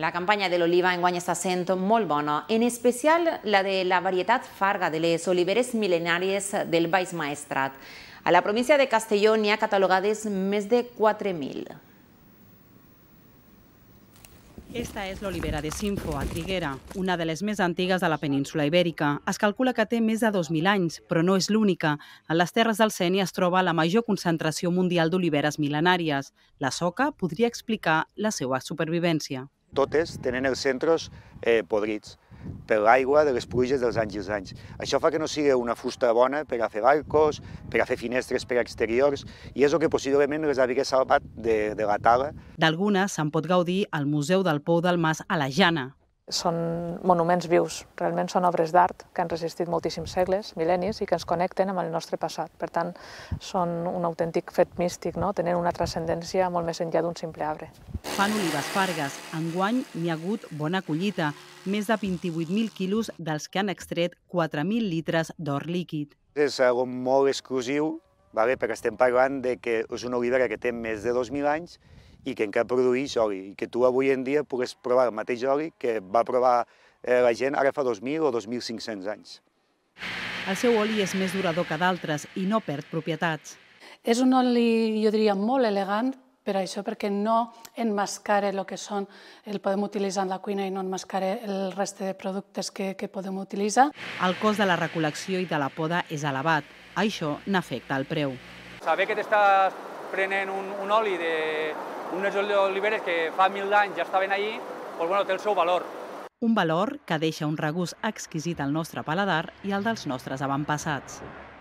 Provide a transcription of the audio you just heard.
La campanya de l'oliva enguany està sent molt bona, en especial la de la varietat Farga de les oliveres mil·lenàries del Baix Maestrat. A la província de Castelló n'hi ha catalogades més de 4.000. Esta és l'olivera de Sinfo, a Triguera, una de les més antigues de la península Ibèrica. Es calcula que té més de 2.000 anys, però no és l'única. A les terres del Sénia es troba la major concentració mundial d'oliveres mil·lenàries. La soca podria explicar la seva supervivència. Totes tenen els centres podrits per l'aigua de les pluges dels anys i els anys. Això fa que no sigui una fusta bona per a fer barcos, per a fer finestres per a exteriors, i és el que possiblement les havia salvat de la tala. D'algunes se'n pot gaudir al Museu del Pou del Mas a la Jana. Són monuments vius, realment són obres d'art que han resistit moltíssims segles, mil·lennis, i que ens connecten amb el nostre passat. Per tant, són un autèntic fet místic, tenen una transcendència molt més enllà d'un simple arbre. Fan olives fargues. Enguany n'hi ha hagut bona collita, més de 28.000 quilos dels que han extret 4.000 litres d'or líquid. És algo molt exclusiu, perquè estem parlant que és una olivera que té més de 2.000 anys i que encara produeix oli, i que tu avui en dia pugues provar el mateix oli que va provar la gent ara fa 2.000 o 2.500 anys. El seu oli és més durador que d'altres i no perd propietats. És un oli, jo diria, molt elegant, per això, perquè no enmascara el que són, el podem utilitzar en la cuina i no enmascara el reste de productes que podem utilitzar. El cost de la recol·lecció i de la poda és elevat. Això n'afecta el preu. Saber que t'estàs prenent un oli d'unes oliveres que fa 1.000 anys ja estaven allí, doncs té el seu valor. Un valor que deixa un regust exquisit al nostre paladar i al dels nostres avantpassats.